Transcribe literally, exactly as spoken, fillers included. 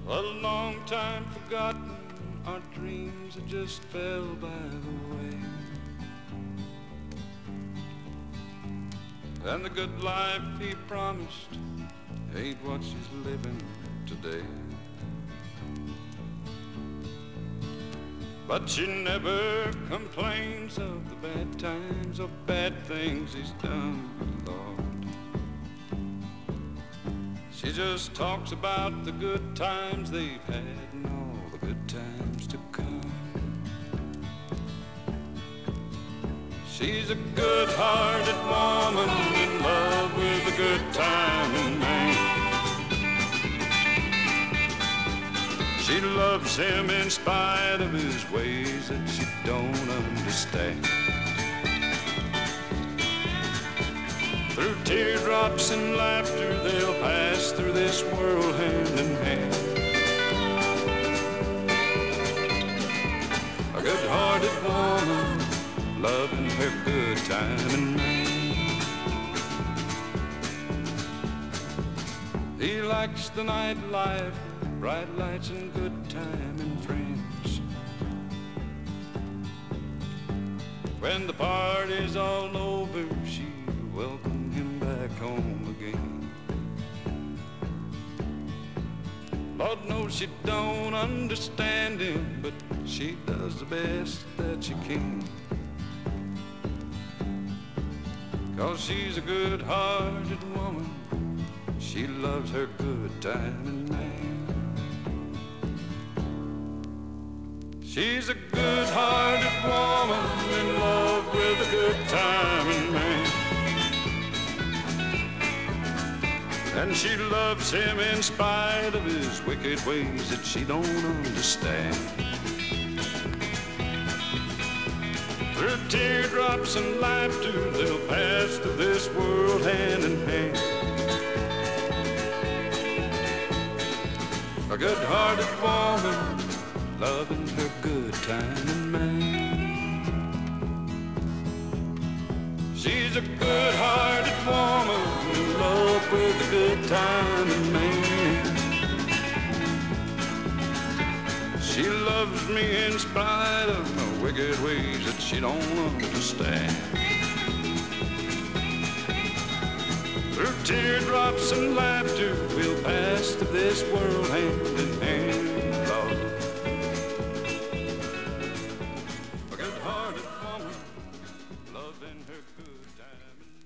A long time forgotten, our dreams had just fell by the way. And the good life he promised ain't what she's living today. But she never complains of the bad times or bad things he's done, Lord. She just talks about the good times they've had and all the good times to come. She's a good-hearted woman in love with a good-timing man. She loves him in spite of his ways that she don't understand. Through teardrops and laughter, they'll pass through this world hand in hand. A good-hearted woman, loving her good-timing man. He likes the nightlife, bright lights and good time and friends. When the party's all over, she welcome him back home again. Lord knows she don't understand him, but she does the best that she can. 'Cause she's a good-hearted woman, she loves her good-timing man. She's a good-hearted woman in love with a good-timing man. And she loves him in spite of his wicked ways that she don't understand. Through teardrops and laughter, they'll pass through this world hand in hand. A good-hearted woman, loving her good-timing man. She's a good-hearted woman in love with a good-timing man. She loves me in spite of my wicked ways that she don't understand. Through teardrops and laughter, we'll pass through this world hand in hand. A good-hearted woman, loving her good-timing